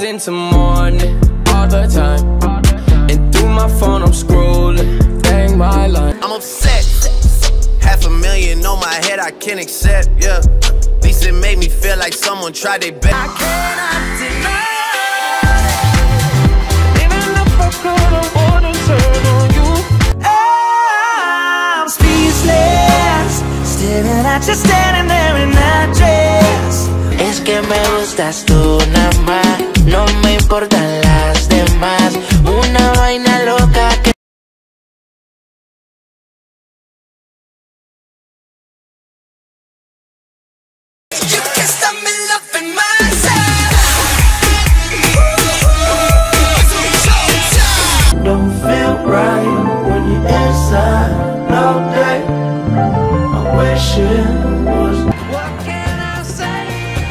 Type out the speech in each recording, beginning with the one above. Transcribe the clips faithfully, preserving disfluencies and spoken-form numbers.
into morning all the time. And through my phone I'm scrolling, dang my line. I'm upset. Half a million on my head I can't accept, yeah. At least it made me feel like someone tried their best. I cannot deny. Even if I could, I wouldn't turn on you. I'm speechless, staring at you standing there in that dress. Es que me gustas tú nada más, no me importan las demás. Una vaina loca que you can stop me loving myself. Don't feel right when you're inside all day. I wish it was. What can I say?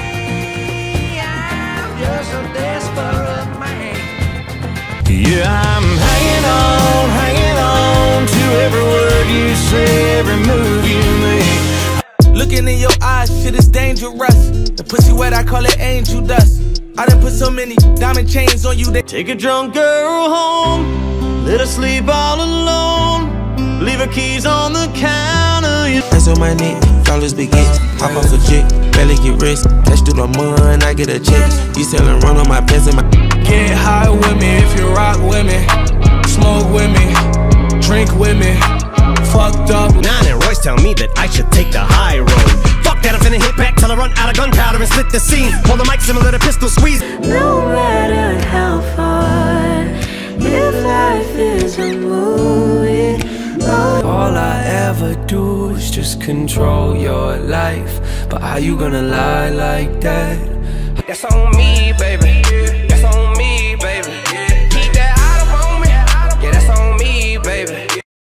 I'm just a desperate man. Yeah, I'm hanging on, hanging on to every word you say, every move you make. Looking in your eyes, shit is dangerous. The pussy wet, I call it angel dust. I done put so many diamond chains on you that Take a drunk girl home, let her sleep all alone. Leave her keys on the counter. Hands on my neck, flawless begins. Hop off a jet, barely get rest. Dash through the mud, I get a check. You sellin' run on my pants and my. get high with me if you rock with me. Smoke with me, drink with me. Fucked up. Nine and Royce tell me that I should take the high road. Fuck that, I'm finna hit back till I run out of gunpowder and split the scene. Hold the mic similar to pistol squeeze. No matter how far, if life is a movie, oh. All I ever do is just control your life. But how you gonna lie like that? That's on me, baby. That's on me, baby. Keep that out of on me. Yeah, that's on me, baby.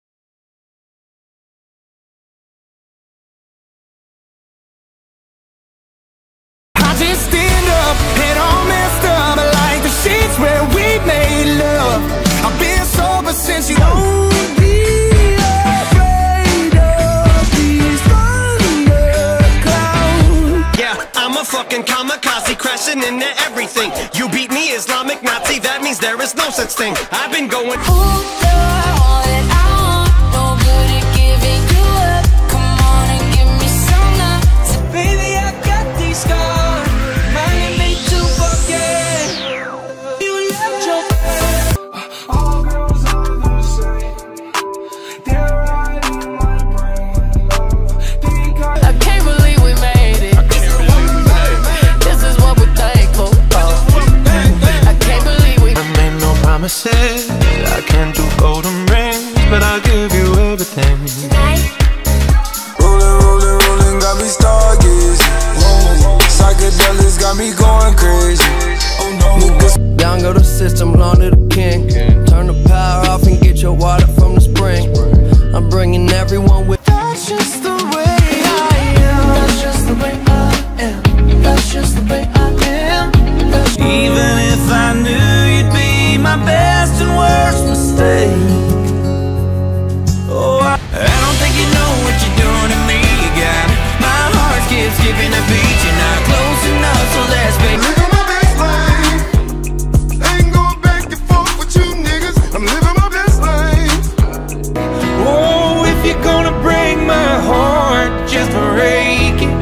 I just stand up, head all messed up, like the sheets where we made love. I've been sober since you don't be afraid of these thunderclouds. Yeah, I'm a fucking kamikaze, crashing into everything. You beat me, Islamic Nazi, that means there is no such thing. I've been going. I can't do golden rings, but I'll give you everything. Rolling, rolling, rolling, got me stargazing. Psychedelics got me going crazy. Oh no. Down go the system, belong to the king. Turn the power off and get your water from the spring. I'm bringing everyone with. That's just the way I am. That's just the way I am. That's just the way I am. That's Even if I knew you'd be my best and worst mistake. Oh, I, I don't think you know what you're doing to me again. My heart keeps skipping a beat. You're not close enough, so let's be. Living my best life. Ain't going back and forth with you niggas. I'm living my best life. Oh, if you're gonna break my heart, just break it.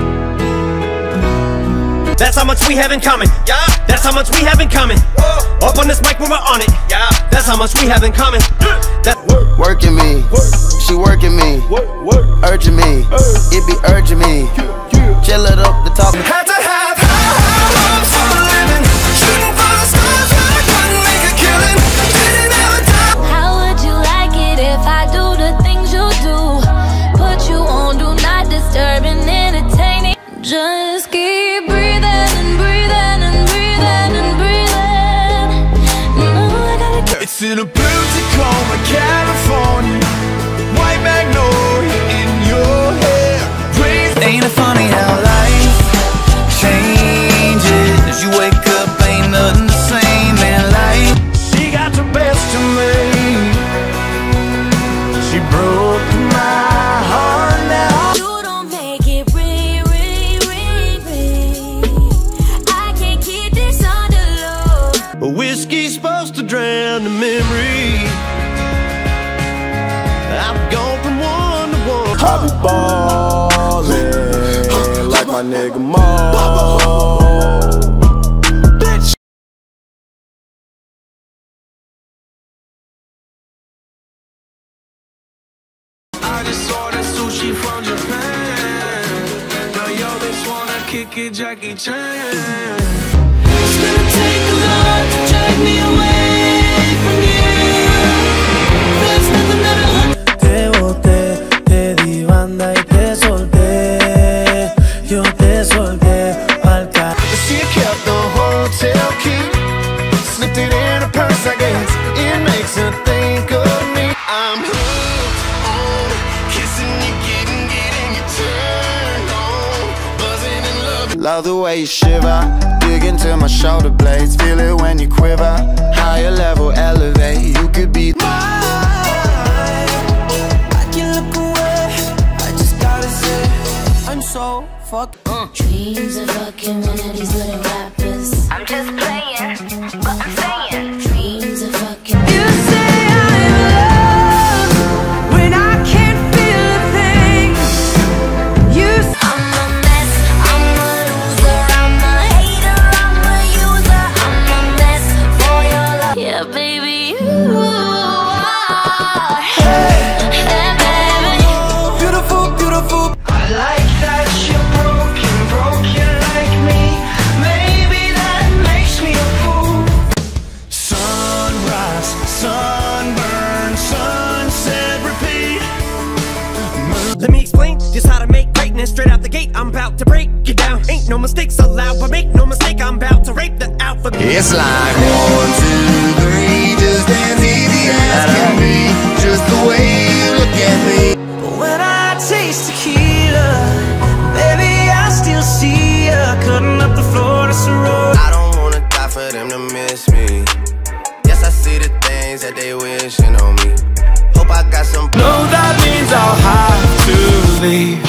That's how much we have in common. Yeah. That's how much we have in common. Whoa. Up on this mic when we're on it. Yeah. That's how much we have in common. That work. Working me. Work. She working me. Work. Work. Urging me. Urge. It be urging me. Yeah. Yeah. Chill it up the top. Had to have high hopes for a living. Shooting for the stars when I couldn't make a killing. Didn't ever die. How would you like it if I do the things you do? Put you on do not disturb and entertaining. Just keep breathing and breathing and breathing and breathing. No, I gotta keep. It's in a blue Tacoma, California. White magnolia in your hair. Breathe. Ain't it funny how life changes? You wake up, ain't nothing the same, man. Life, she got the best of me. She broke my heart now. You don't make it ring, ring, ring, ring. I can't keep this on the low. drown the memory. I've gone from one to one. I be ballin' like my nigga Mo. Bitch. I just ordered sushi from Japan. Now yo, bitch wanna kick it, Jackie Chan. It's gonna take a lot to drag me away from you. There's nothing that I Te boté, te di banda y te solté. Yo te solté pa'l ca... She kept the hotel key, slipped it in her purse, I guess. It makes her think of me. I'm hooked on kissing you, getting, getting you turned on, buzzing in love. Love the way you shiver, dig into my shoulder blades. Feel it when you quiver, higher level elevate. You could be mine. I can't look away, I just gotta say I'm so fucked up. Dreams of fucking one of these little rappers. I'm just playing, but I'm saying. Dreams of fucking. You say I'm in love when I can't feel a thing. You say I'm a mess, I'm a loser, I'm a hater, I'm a user. I'm a mess for your love. Yeah, baby, you are. Hey, baby. beautiful, beautiful. I like that you're broken, broken like me. Maybe that makes me a fool. Sunrise, sunburn, sunset, repeat. Let me explain just how to make greatness straight out the gate. I'm about to break it down. Ain't no mistakes allowed, but make no mistake, I'm about to rape the alphabet. It's like one, two, three, just as easy as can be. Just the way you look at me. When I taste tequila, baby, I still see ya cutting up the Florida road. I don't wanna die for them to miss me. Yes, I see the things that they wishing on me. Hope I got some. No, that means I'll have to leave.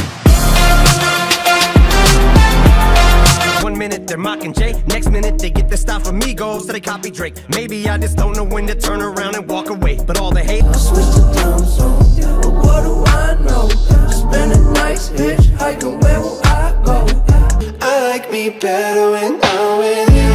One minute they're mocking Jay, next minute they get their style from Migos, so they copy Drake. Maybe I just don't know when to turn around and walk away. But all the hate. I switched the time zone, but what do I know? Spending nights hitchhiking, where will I go? I like me better when I'm with you.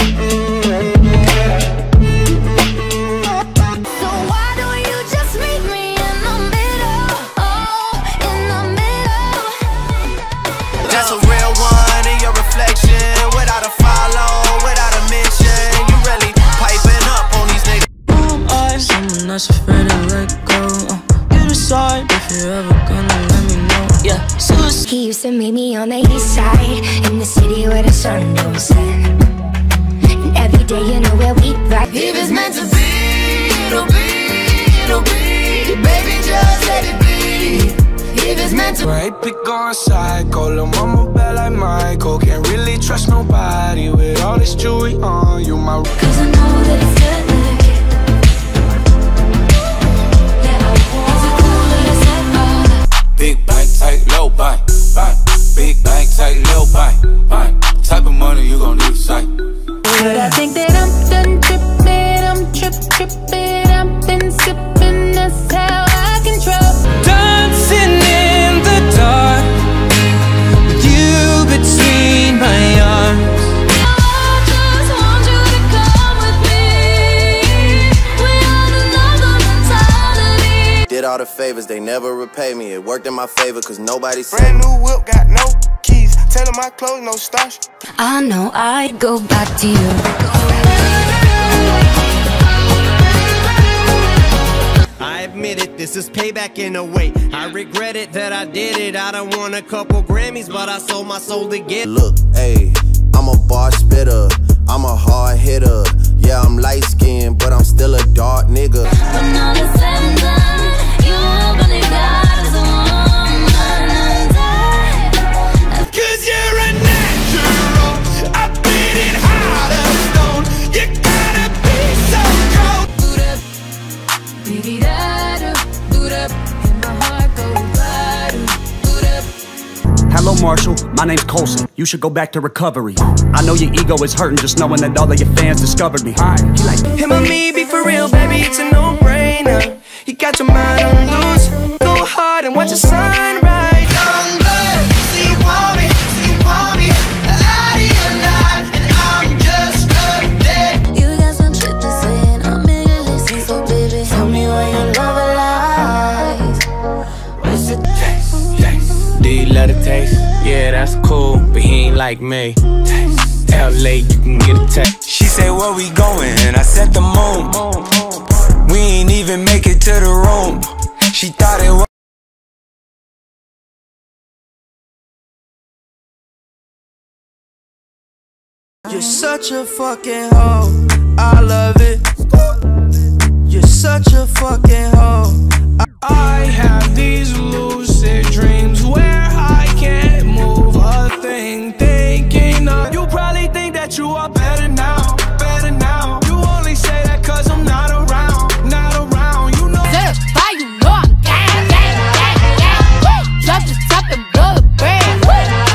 So why don't you just meet me in the middle? Oh, in the middle. That's a real one in your reflection. Without a follow, without a mention. You really piping up on these niggas. Who am I? Someone that's afraid to let go. Uh, you decide if you're ever gonna let me know. Yeah, so it's He used to meet me on the east side, in the city where the sun don't set. And every day, you know where we ride. If it's meant to be, it'll be, it'll be. Baby, just let it be. If it's meant to. Right, pick on psycho, lil' mama bad like Michael. Can't really trust nobody with all this jewelry on. You my. Cause I know that it's good. Yeah, I want to cool that I said all that. Big bank, tight, low bank, bank. Big bank, tight, low bank, bank. Type of money you gon' need sight. But I think that I'm done tripping, I'm trip tripping, I've been sipping, that's how I control. dancing in the dark with you between my arms. I just want you to come with me. We on another mentality. Did all the favors, they never repay me. It worked in my favor, cause nobody said. Brand new whip, got no keys. Tell them my clothes, no starch. I know I'd go back to you. I admit it, this is payback in a way. I regret it that I did it. I done won a couple Grammys, but I sold my soul to get. Look, ayy, I'm a bar spitter. I'm a hard hitter. Yeah, I'm light skinned, but I'm still a dark nigga. When all is said and done, you believe God is a woman and I. Cause you're a natural. I beat it hard as stone. You gotta be so cold. Boot up, beat it up, boot up, and my heart goes right. Boot up. Hello, Marshall. My My name's Colson, you should go back to recovery. I know your ego is hurting just knowing that all of your fans discovered me. He like, him and me be for real, baby, it's a no-brainer. You got your mind on loose, go hard and watch the sun rise. Young blood, see you want me, see you want me, out of your life, and I'm just a dead. You got some shit to say and I'm in your listen, so baby, tell me where your love lies. What's the Taste, taste. Do you love the taste? Yeah, that's cool, but he ain't like me. Taste, L A, you can get a taste. She said, where we going? And I said the moon. We ain't even make it to the room. She thought it was. You're such a fucking hoe, I love it. You're such a fucking hoe. I have these lucid dreams where I can't move a thing, thinking of you. Probably think that you are better now, better now. You only say that cause I'm not around, not around. You know that why you know I'm gang, gang, gang, gang. Drop the top and blow the brand.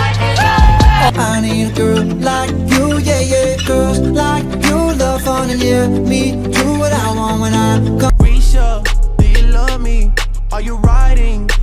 I need a girl like you, yeah, yeah. Girls like you love fun and yeah, me do what I want when I come. Risha, do you love me? Are you riding?